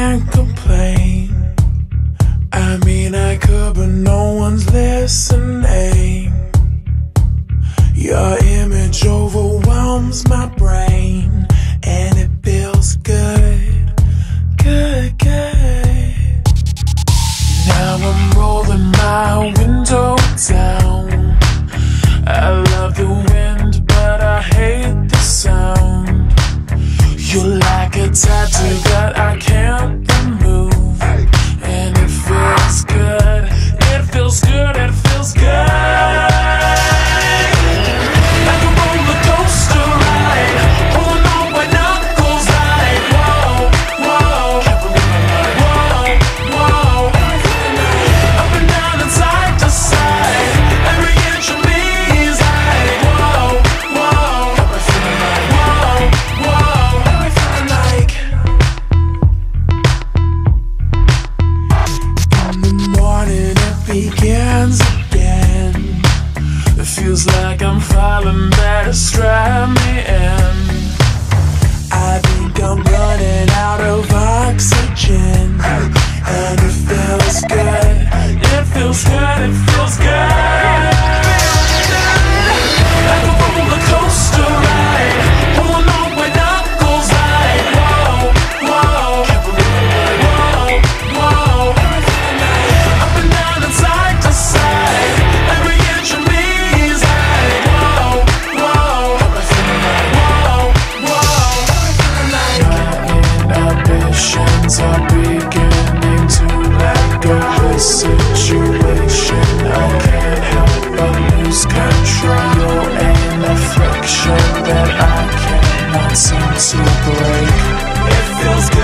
can't complain. I mean I could, but no one's listening. Your image overwhelms my brain, and it feels good, good, good. Now I'm rolling my window down. I love the wind, but I hate the sound. You're like a tattoo that I can't remove, and it feels good, it feels good, it feels good. Like a roller coaster ride, pulling on my knuckles like whoa, whoa, whoa, whoa. Up and down and side to side, every inch of me is like whoa, whoa, whoa, whoa. Like in the morning it begins again. It feels like I'm falling, better strap me in. I think I'm running out of oxygen, and it feels good, it feels good, it feels good. Like a roller coaster ride, pulling on my knuckles like whoa, whoa, whoa, whoa. Up and down and side to side, every inch of me is like whoa, whoa, whoa, whoa. My inhibitions are beginning to let go. This situation, I can't help but lose control. An affliction that I cannot seem to break. It feels good.